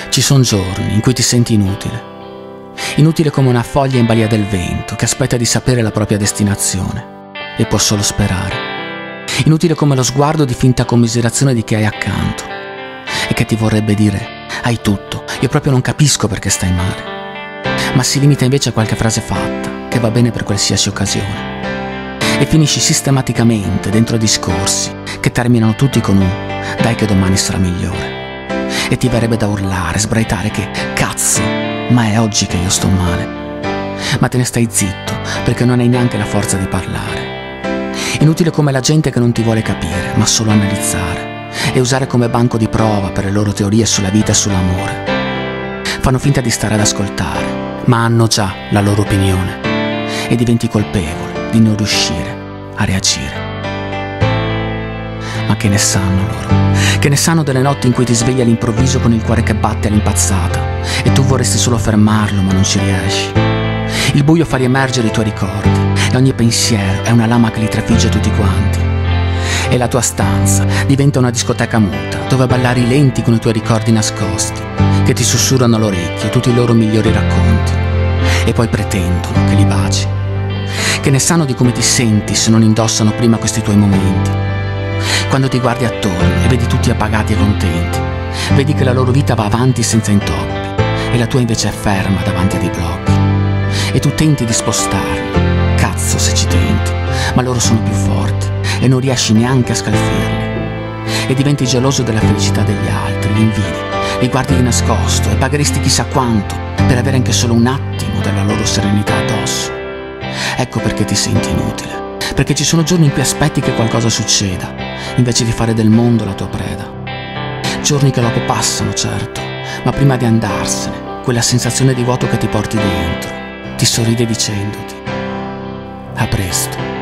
Ci sono giorni in cui ti senti inutile. Inutile come una foglia in balia del vento che aspetta di sapere la propria destinazione e può solo sperare. Inutile come lo sguardo di finta commiserazione di chi hai accanto e che ti vorrebbe dire: hai tutto, io proprio non capisco perché stai male. Ma si limita invece a qualche frase fatta che va bene per qualsiasi occasione e finisci sistematicamente dentro discorsi che terminano tutti con un dai che domani sarà migliore. E ti verrebbe da urlare, sbraitare che cazzo, ma è oggi che io sto male. Ma te ne stai zitto perché non hai neanche la forza di parlare. Inutile come la gente che non ti vuole capire, ma solo analizzare e usare come banco di prova per le loro teorie sulla vita e sull'amore. Fanno finta di stare ad ascoltare, ma hanno già la loro opinione e diventi colpevole di non riuscire a reagire. Ma che ne sanno loro? Che ne sanno delle notti in cui ti svegli all'improvviso con il cuore che batte all'impazzata e tu vorresti solo fermarlo ma non ci riesci. Il buio fa riemergere i tuoi ricordi e ogni pensiero è una lama che li trafigge tutti quanti. E la tua stanza diventa una discoteca muta dove ballare i lenti con i tuoi ricordi nascosti che ti sussurrano all'orecchio tutti i loro migliori racconti e poi pretendono che li baci. Che ne sanno di come ti senti se non indossano prima questi tuoi momenti. Quando ti guardi attorno e vedi tutti appagati e contenti, vedi che la loro vita va avanti senza intoppi e la tua invece è ferma davanti a dei blocchi. E tu tenti di spostarli, cazzo se ci tenti, ma loro sono più forti e non riesci neanche a scalfirli. E diventi geloso della felicità degli altri, li invidi, li guardi di nascosto e pagheresti chissà quanto per avere anche solo un attimo della loro serenità addosso. Ecco perché ti senti inutile. Perché ci sono giorni in cui aspetti che qualcosa succeda, invece di fare del mondo la tua preda. Giorni che dopo passano, certo, ma prima di andarsene, quella sensazione di vuoto che ti porti dentro, ti sorride dicendoti: a presto.